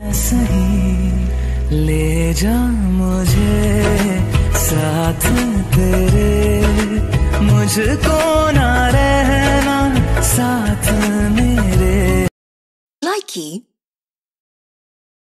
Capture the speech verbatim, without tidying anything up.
सही ले जा मुझे साथ तेरे, मुझको ना रहना साथ मेरे। Likey